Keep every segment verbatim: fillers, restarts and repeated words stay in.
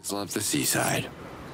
Love the seaside.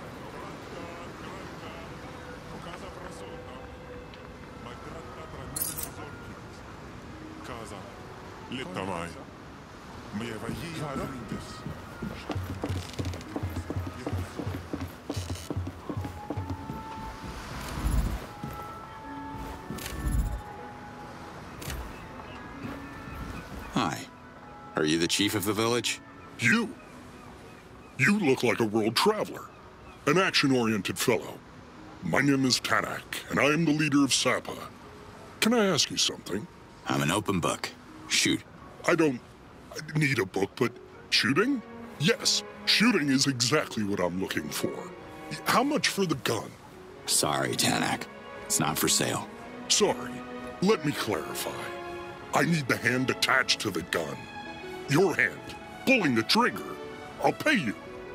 Hi. Are you the chief of the village? You? You look like a world traveler, an action-oriented fellow. My name is Tanak, and I am the leader of Sapa. Can I ask you something? I'm an open book. Shoot. I don't need a book, but shooting? Yes, shooting is exactly what I'm looking for. How much for the gun? Sorry, Tanak. It's not for sale. Sorry. Let me clarify. I need the hand attached to the gun. Your hand, pulling the trigger. I'll pay you.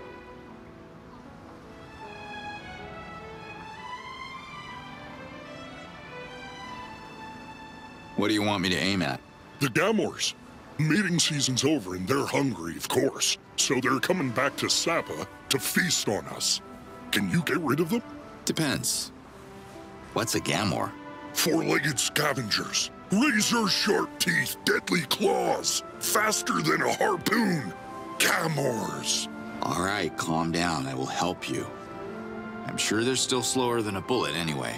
What do you want me to aim at? The Gamors. Mating season's over and they're hungry, of course. So they're coming back to Sapa to feast on us. Can you get rid of them? Depends. What's a Gamor? Four-legged scavengers. Razor-sharp teeth, deadly claws. Faster than a harpoon. Gamors. All right, calm down. I will help you. I'm sure they're still slower than a bullet anyway.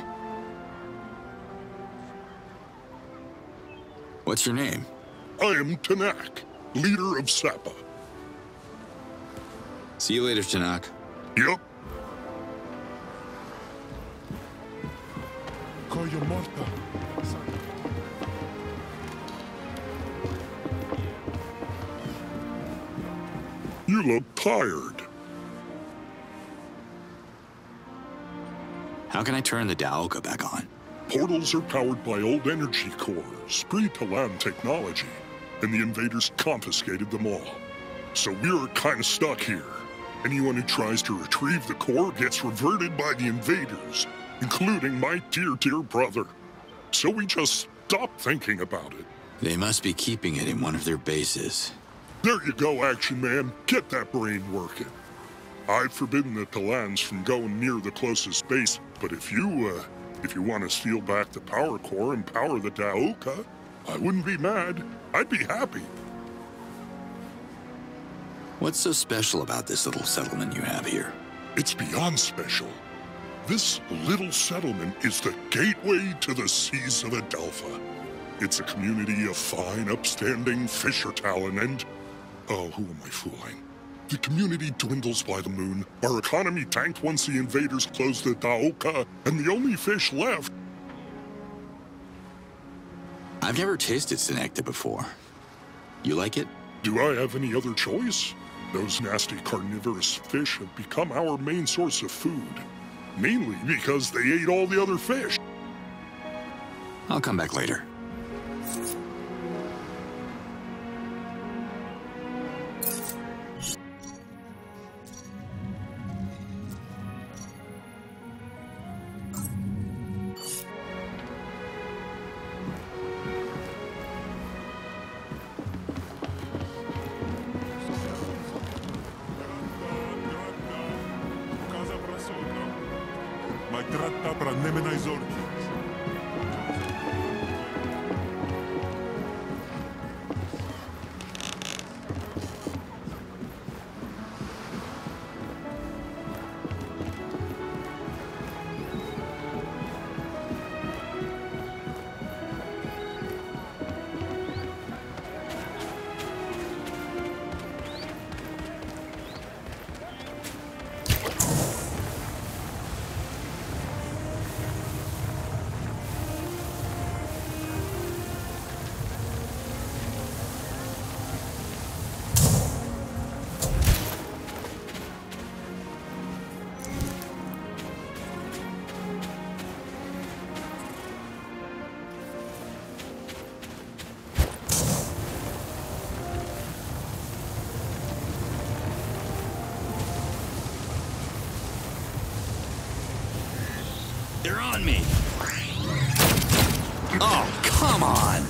What's your name? I am Tanak, leader of Sapa. See you later, Tanak. Yep. You look tired. How can I turn the Adelpha back on? Portals are powered by old energy cores, pre-Talans technology, and the invaders confiscated them all. So we're kind of stuck here. Anyone who tries to retrieve the core gets reverted by the invaders, including my dear, dear brother. So we just stopped thinking about it. They must be keeping it in one of their bases. There you go, Action Man. Get that brain working. I've forbidden the Talans from going near the closest base, but if you, uh, if you want to steal back the power core and power the Adelpha, I wouldn't be mad. I'd be happy. What's so special about this little settlement you have here? It's beyond special. This little settlement is the gateway to the seas of Adelpha. It's a community of fine, upstanding fisher talent and... Oh, who am I fooling? The community dwindles by the moon. Our economy tanked once the invaders closed the Adelpha, and the only fish left... I've never tasted Senecta before. You like it? Do I have any other choice? Those nasty carnivorous fish have become our main source of food. Mainly because they ate all the other fish. I'll come back later. They're on me. Oh, come on.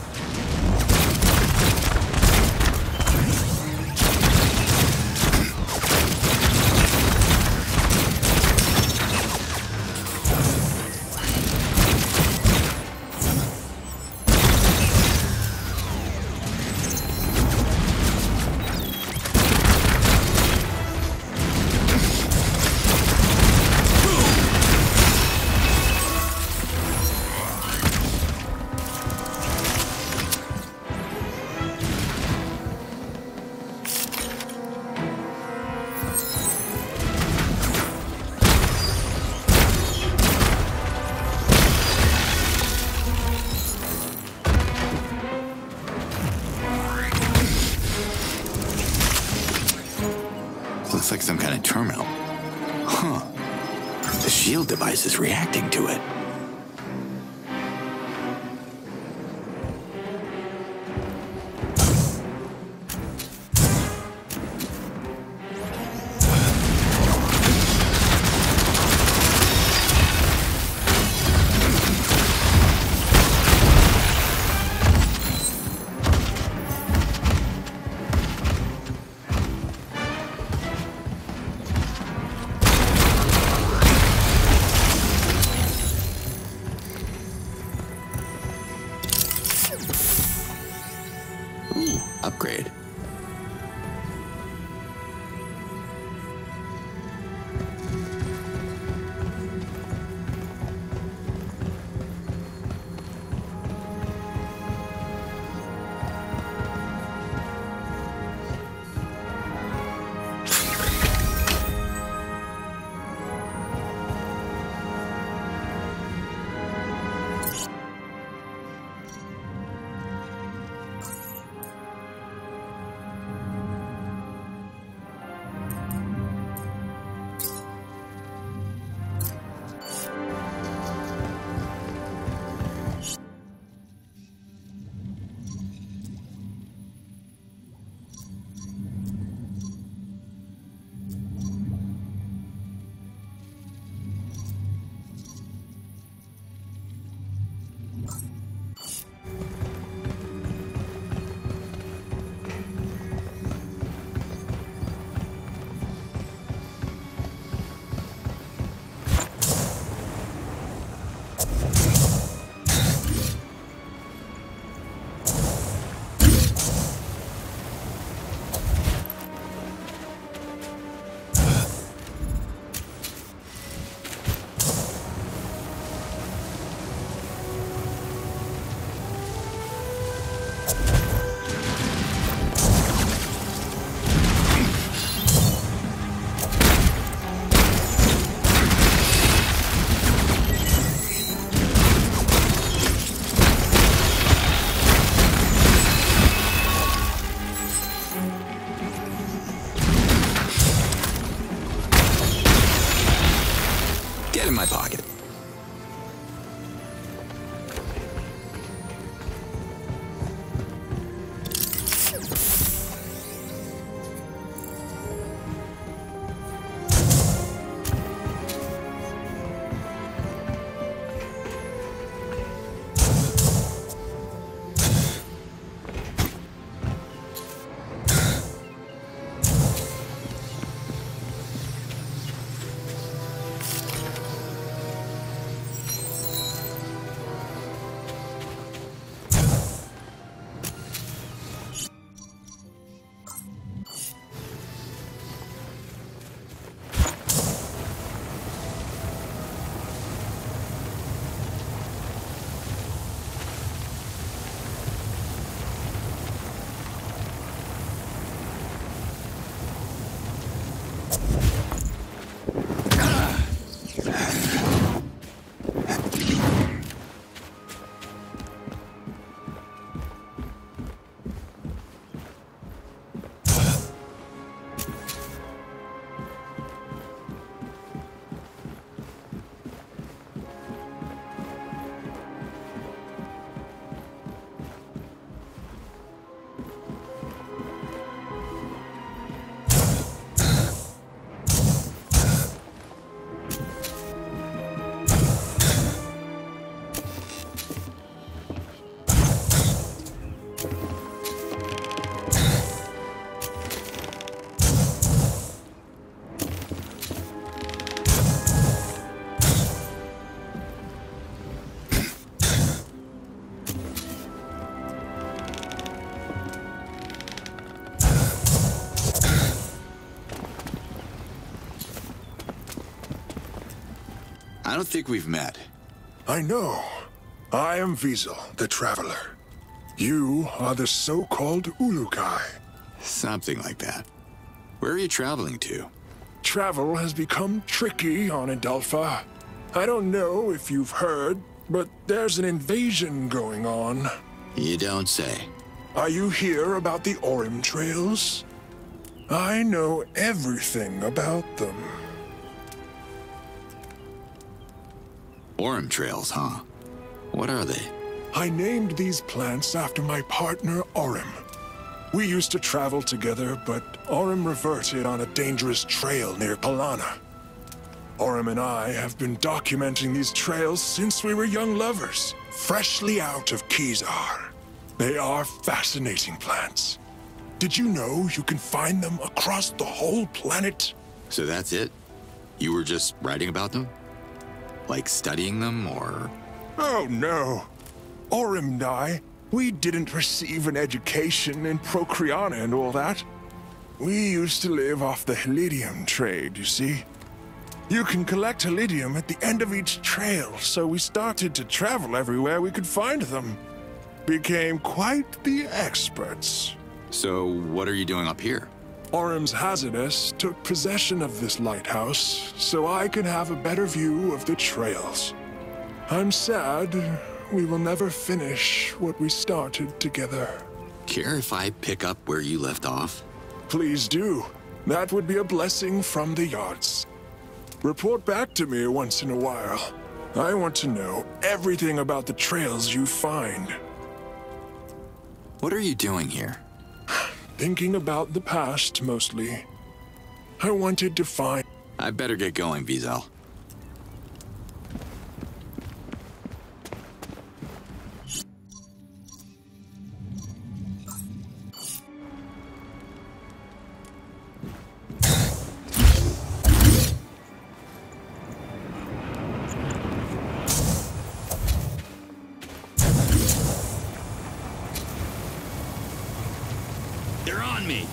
Looks like some kind of terminal. Huh. The shield device is reacting to it. Ooh, upgrade. Get in my pocket. I don't think we've met. I know. I am Wiesel, the Traveler. You are the so-called Ulukai. Something like that. Where are you traveling to? Travel has become tricky on Adelpha. I don't know if you've heard, but there's an invasion going on. You don't say. Are you here about the Orim Trails? I know everything about them. Orem trails, huh? What are they? I named these plants after my partner, Orem. We used to travel together, but Orem reverted on a dangerous trail near Palana. Orem and I have been documenting these trails since we were young lovers, freshly out of Kezar. They are fascinating plants. Did you know you can find them across the whole planet? So that's it? You were just writing about them? Like studying them, or...? Oh, no. Orem and I, we didn't receive an education in Procreana and all that. We used to live off the Helidium trade, you see. You can collect Helidium at the end of each trail, so we started to travel everywhere we could find them. Became quite the experts. So what are you doing up here? Orem's Hazardous took possession of this lighthouse, so I can have a better view of the trails. I'm sad we will never finish what we started together. Care if I pick up where you left off? Please do. That would be a blessing from the Yods. Report back to me once in a while. I want to know everything about the trails you find. What are you doing here? Thinking about the past, mostly. I wanted to find... I better get going, Vizel. They're on me!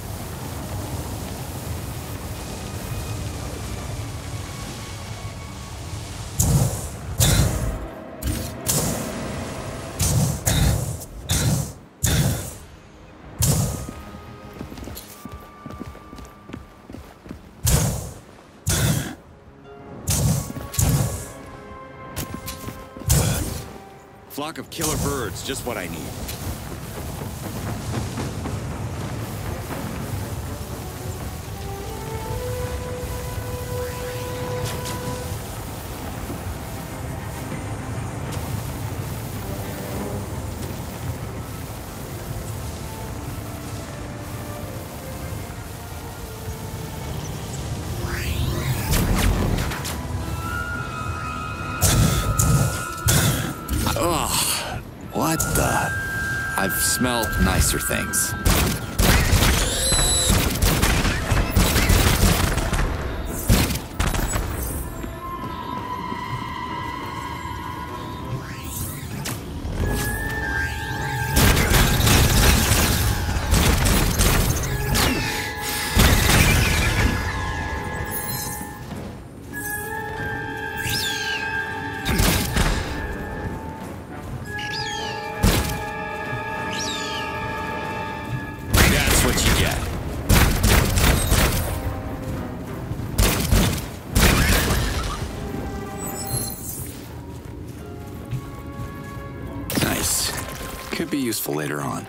Flock of killer birds, just what I need. Ugh, what the? I've smelled nicer things. Could be useful later on.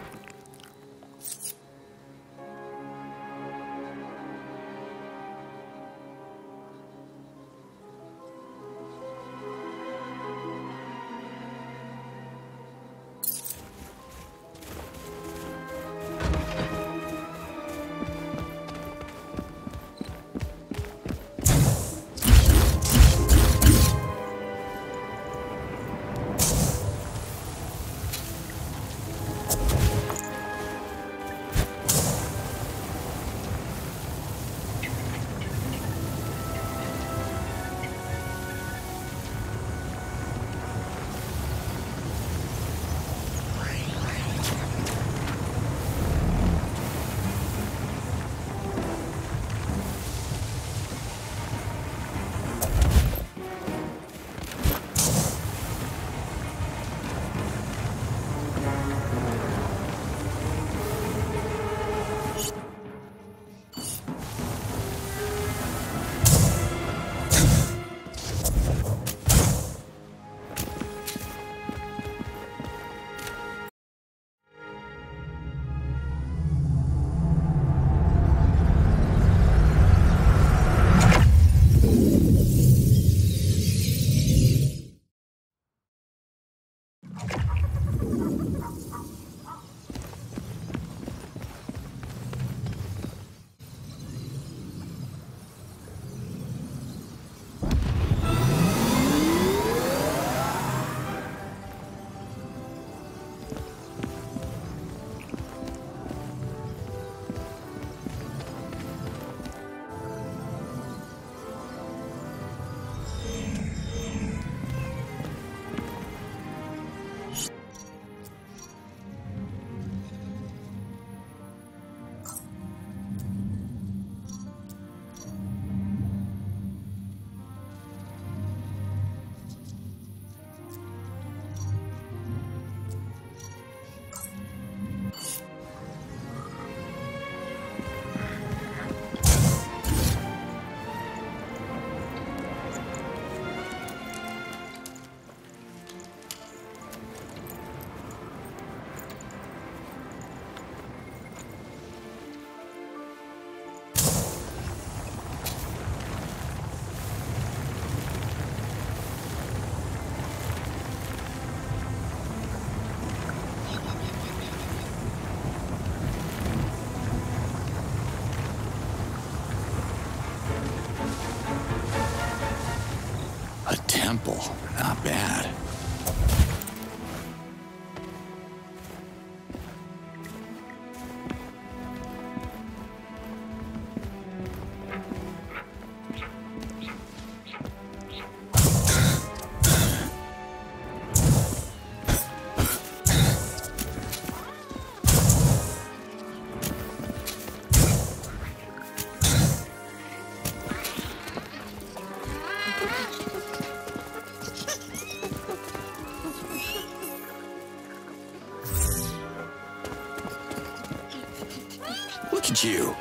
Look at you.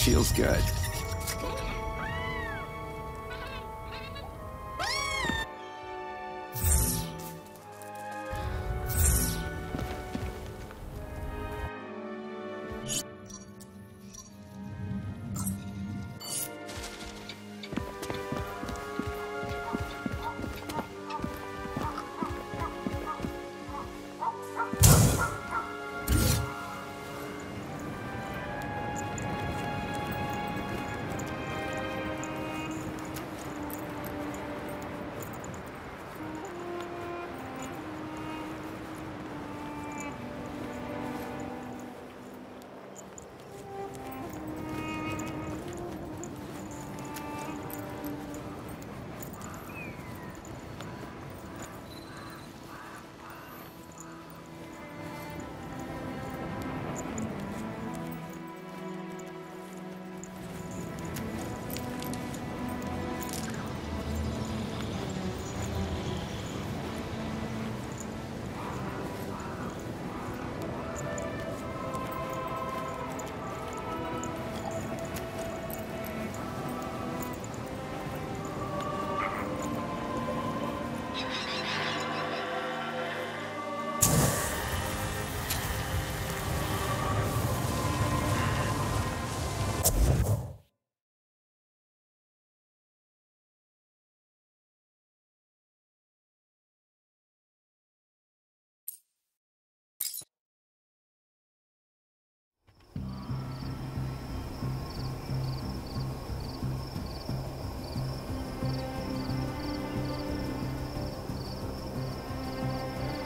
feels good.